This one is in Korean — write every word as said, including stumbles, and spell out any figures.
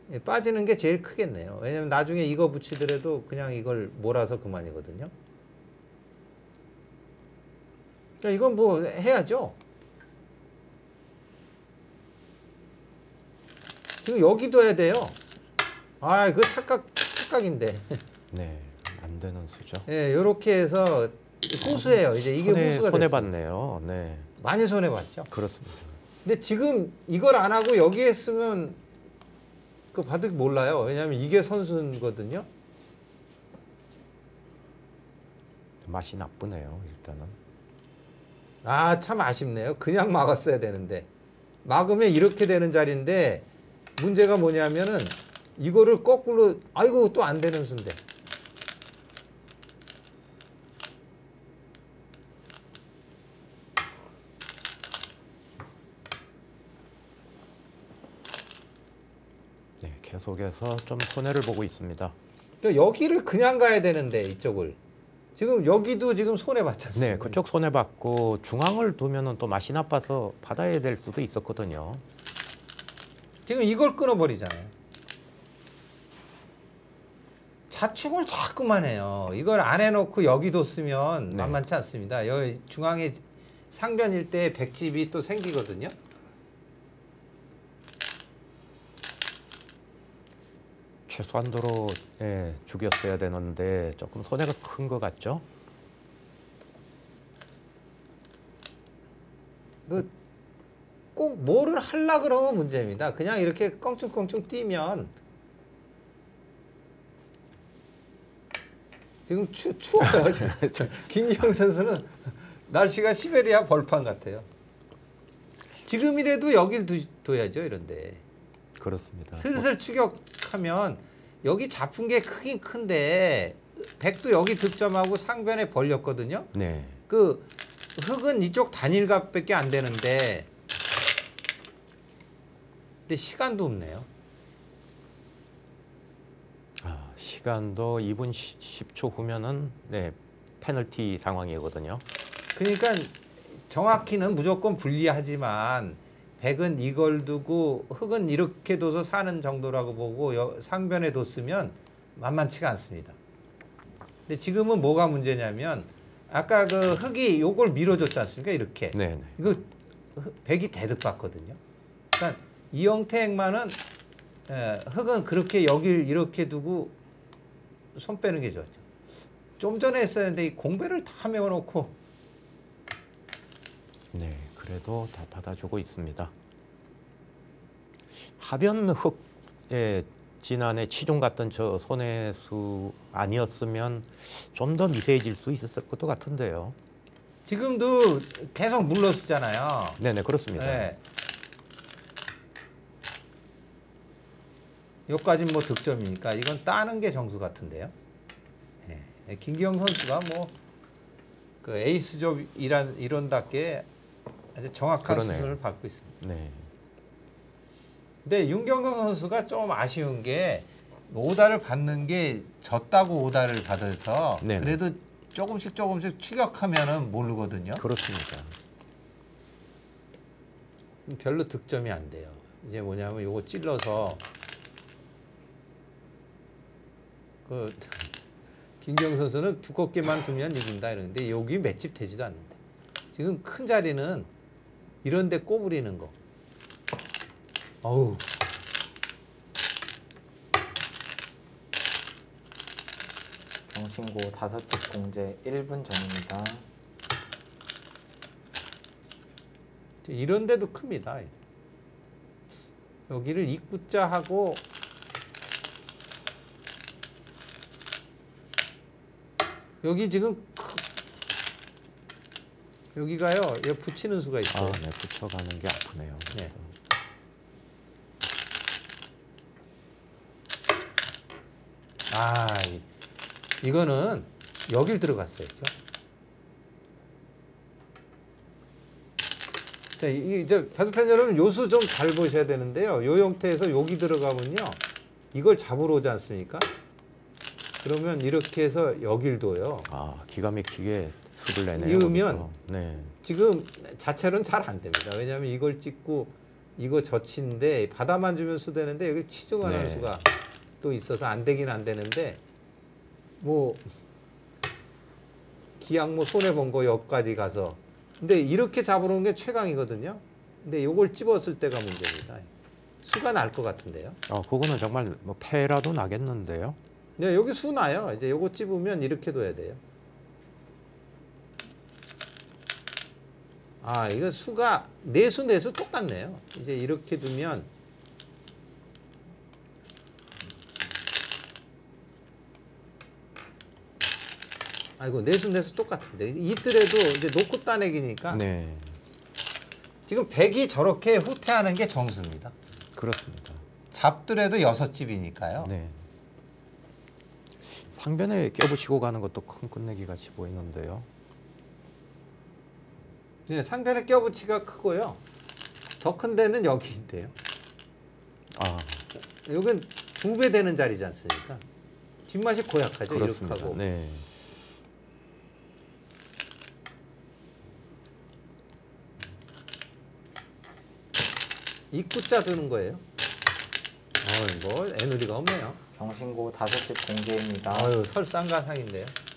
예, 빠지는 게 제일 크겠네요. 왜냐면 나중에 이거 붙이더라도 그냥 이걸 몰아서 그만이거든요. 그러니까 이건 뭐 해야죠. 지금 여기도 해야 돼요. 아, 그 착각, 착각인데. 네, 안 되는 수죠. 예, 요렇게 해서 후수예요. 이제 이게 손해, 후수가 손해 됐어요. 봤네요. 네, 많이 손해봤죠. 그렇습니다. 근데 지금 이걸 안 하고 여기 했으면 그 바둑 몰라요. 왜냐하면 이게 선수거든요. 맛이 나쁘네요, 일단은. 아, 참 아쉽네요. 그냥 막았어야 되는데. 막으면 이렇게 되는 자리인데 문제가 뭐냐면은 이거를 거꾸로 아이고 또 안 되는 수인데. 네, 계속해서 좀 손해를 보고 있습니다. 그러니까 여기를 그냥 가야 되는데 이쪽을. 지금 여기도 지금 손해 봤지 않습니까? 네, 그쪽 손해 받고 중앙을 두면은 또 맛이 나빠서 받아야 될 수도 있었거든요. 지금 이걸 끊어버리잖아요. 자축을 자꾸만 해요. 이걸 안 해놓고 여기도 쓰면 네. 만만치 않습니다. 여기 중앙에 상변일 때 백집이 또 생기거든요. 최소한도로 예, 죽였어야 되는데 조금 손해가 큰 것 같죠? 그 꼭 뭐를 하려 그러면 문제입니다. 그냥 이렇게 껑충껑충 뛰면 지금 추, 추워요. 김기영 선수는 날씨가 시베리아 벌판 같아요. 지금이라도 여길 두, 둬야죠. 이런데. 그렇습니다. 슬슬 추격하면 여기 잡은 게 크긴 큰데 백도 여기 득점하고 상변에 벌렸거든요. 네. 그 흑은 이쪽 단일갑밖에 안 되는데 근데 시간도 없네요. 아, 시간도 이 분 십 초 후면은 네, 페널티 상황이거든요. 그러니까 정확히는 무조건 불리하지만 백은 이걸 두고 흑은 이렇게 둬서 사는 정도라고 보고 여, 상변에 뒀으면 만만치가 않습니다. 근데 지금은 뭐가 문제냐면 아까 그 흑이 요걸 밀어줬지 않습니까? 이렇게. 네, 네. 이거 백이 대득 받거든요. 그러니까 이 형태 행만은 에, 흑은 그렇게 여길 이렇게 두고 손 빼는 게 좋았죠. 좀 전에 했었는데 이 공배를 다 메워놓고 네, 그래도 다 받아주고 있습니다. 하변 흑의 지난해 치중 같던 저 손해수 아니었으면 좀 더 미세해질 수 있었을 것도 같은데요. 지금도 계속 물러쓰잖아요. 네네, 그렇습니다. 네. 여기까지는 뭐 득점이니까 이건 따는 게 정수 같은데요. 네. 김기영 선수가 뭐 그 에이스조 이란 이런답게 아주 정확한 그러네요. 수순을 밟고 있습니다. 네. 근데 윤경동 선수가 좀 아쉬운 게 오다를 받는 게 졌다고 오다를 받아서 네네. 그래도 조금씩 조금씩 추격하면은 모르거든요. 그렇습니다. 별로 득점이 안 돼요. 이제 뭐냐면 요거 찔러서 그 김경 선수는 두껍게만 두면 이긴다 이러는데 여기 맷집 되지도 않는데 지금 큰 자리는 이런데 꼬부리는 거. 어우. 경신고 다섯 쪽 공제 일 분 전입니다. 이런데도 큽니다. 여기를 입구자 하고 여기 지금 여기가요. 여기 붙이는 수가 있어요. 아, 네, 붙여가는 게 아프네요. 네. 아, 이- 이거는 여길 들어갔어야죠. 자, 이 이제 바둑팬 여러분 요수 좀 잘 보셔야 되는데요. 요 형태에서 여기 들어가면요, 이걸 잡으러 오지 않습니까? 그러면 이렇게 해서 여길 둬요. 아, 기가 막히게 수를 내네요. 이으면 거기서. 네. 지금 자체로는 잘 안 됩니다. 왜냐하면 이걸 찍고 이거 젖힌데 바다만 주면 수 되는데 여기 치중하는 네. 수가 또 있어서 안 되긴 안 되는데 뭐 기왕 뭐 손해 본 거 여기까지 가서 근데 이렇게 잡아놓은 게 최강이거든요. 근데 요걸 찝었을 때가 문제입니다. 수가 날 것 같은데요. 어, 그거는 정말 뭐 패라도 나겠는데요. 네, 여기 수 나요. 이제 요거 찝으면 이렇게 둬야 돼요. 아, 이거 수가 내수 내수 똑같네요. 이제 이렇게 두면 아이고 내수 내수 똑같은데 이틀에도 이제 놓고 따내기니까 네, 지금 백이 저렇게 후퇴하는 게 정수입니다. 그렇습니다. 잡더라도 여섯 집이니까요. 네. 상변에 껴붙이고 가는 것도 큰 끝내기 같이 보이는데요. 네, 상변의 껴붙이가 크고요. 더 큰 데는 여기인데요. 아, 여긴 두 배 되는 자리지 않습니까? 뒷맛이 고약하죠. 그렇습니다. 이렇게 하고. 네. 입구자 두는 거예요. 어, 뭐 애누리가 없네요. 경신고 다섯 집 공개입니다. 아유 설상가상인데요.